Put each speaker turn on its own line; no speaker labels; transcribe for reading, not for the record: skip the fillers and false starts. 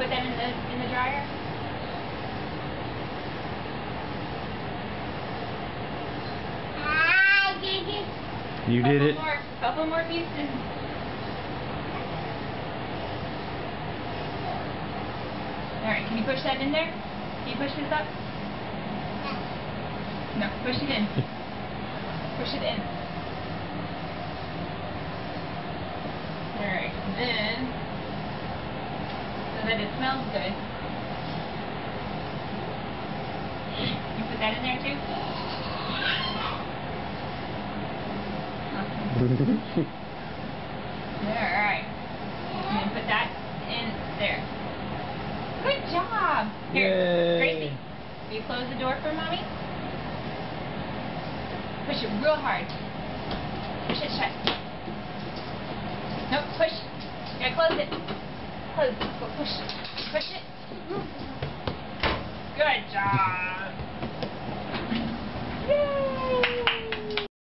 put them in the dryer?
You did it.
Couple more pieces. Alright, can you push that in there? Can you push this up? No, push it in. Push it in. Alright, then, so that it smells good. You put that in there too? Alright. And then put that in there. Good job! Here,
Yay.
Gracie, will you close the door for Mommy? Push it real hard. Push it shut. No, push. You gotta close it. Close. Go push. Push it. Good job.